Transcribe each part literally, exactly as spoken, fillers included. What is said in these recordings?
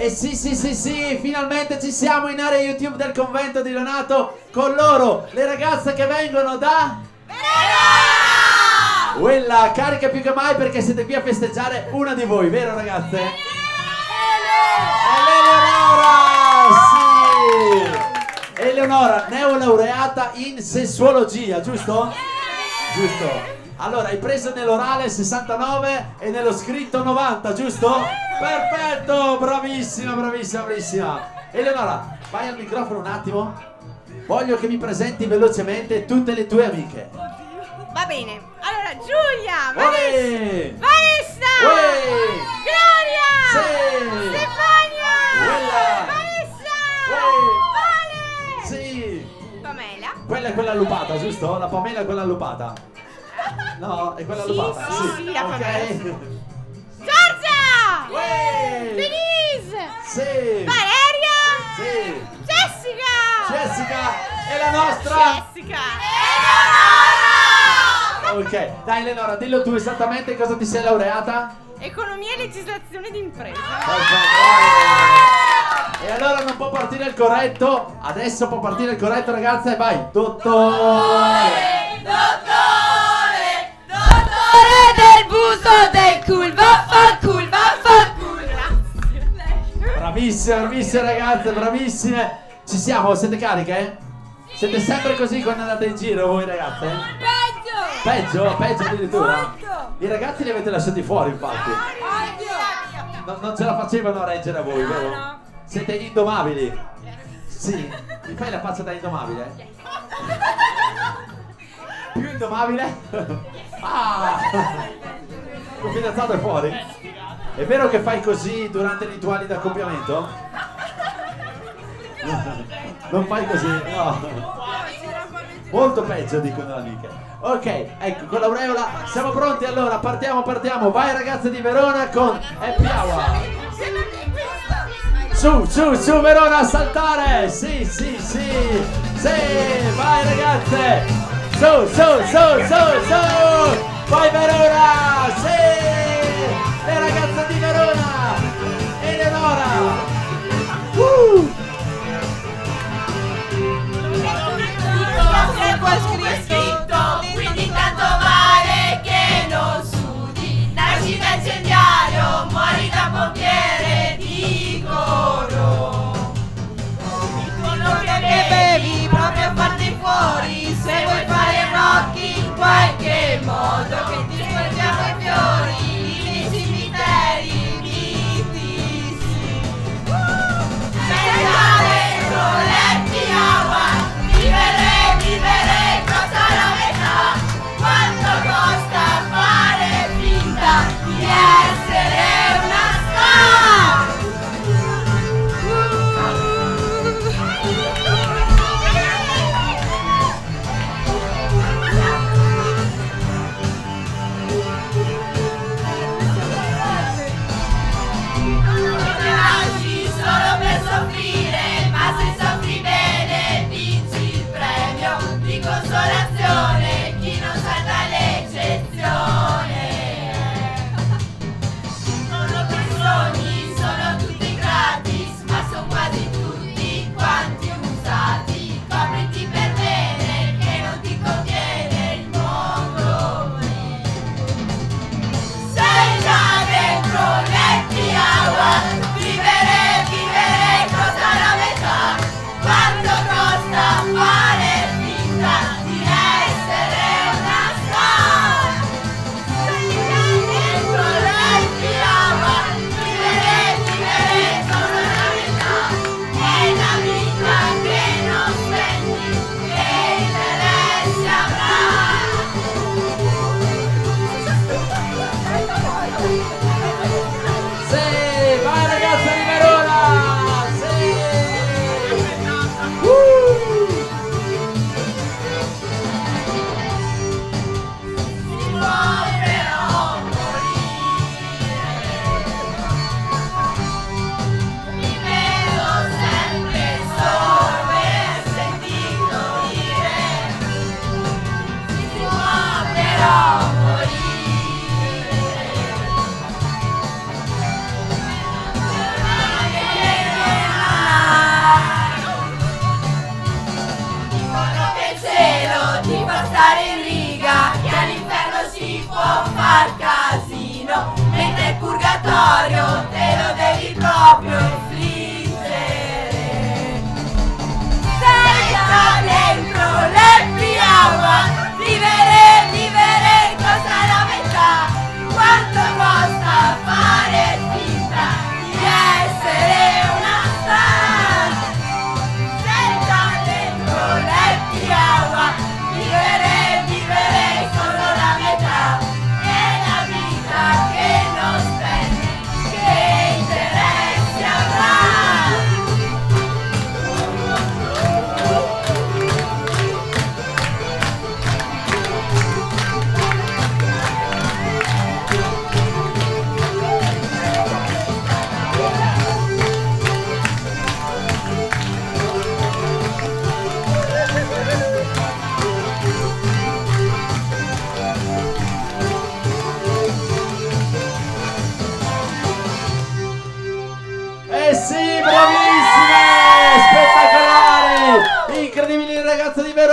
E sì sì sì sì, finalmente ci siamo in area YouTube del convento di Leonato con loro, le ragazze che vengono da Verona! Quella carica più che mai perché siete qui a festeggiare una di voi, vero ragazze? Sì! Eleonora! Sì! Eleonora, neolaureata in sessuologia, giusto? Giusto. Allora, hai preso nell'orale sessantanove e nello scritto novanta, giusto? Perfetto, bravissima, bravissima, bravissima. Eleonora, vai al microfono un attimo. Voglio che mi presenti velocemente tutte le tue amiche. Va bene. Allora, Giulia, Olè! Vanessa, Olè! Gloria, Sì! Stefania, Quella! Vanessa, Olè! Vale, Sì! Pamela. Quella è quella lupata, giusto? La Pamela è quella lupata. No, è quella Sì, lupata. sì, sì, la ok. Giorgia, Uè! Denise, Sì! Valeria, Sì! Jessica, Jessica e la nostra! Jessica, Ok, dai Eleonora, dillo tu esattamente cosa ti sei laureata. Economia e legislazione d'impresa. E allora non può partire il corretto. Adesso può partire il corretto, ragazze. Vai, dottore. Dottore, dottore del busto del cul, vaffanculo, vaffanculo. Grazie. Bravissime, bravissime ragazze, bravissime. Ci siamo, siete cariche? Siete sempre così quando andate in giro voi ragazze? Peggio. Peggio? Peggio addirittura? Molto. I ragazzi li avete lasciati fuori infatti. Non, non ce la facevano a reggere a voi, vero? no. Siete indomabili. Sì, mi fai la faccia da indomabile? Più indomabile? Ah! Il fidanzato è fuori? È vero che fai così durante i rituali d'accoppiamento? Non fai così, no. Molto peggio dicono le amiche. Ok, ecco, con l'aureola siamo pronti allora, partiamo, partiamo. Vai ragazze di Verona con Happy Hour. Su, su, su Verona a saltare. Sì, sì, sì. Sì, vai ragazze. Su, su, su, su, su. Vai Verona. Sì. Le ragazze di Verona. Eleonora. Uh. Scritto, quindi tanto vale che non sudi. Nasci da incendiario, muori da pompiere, dicono. Quello che bevi proprio a farti fuori, se vuoi fare rock in qualche modo.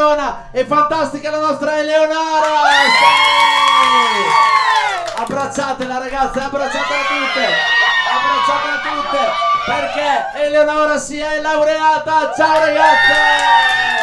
funziona, è fantastica la nostra Eleonora! Sì! Abbracciatela ragazze, abbracciatela tutte, abbracciatela tutte, perché Eleonora si è laureata, ciao ragazze!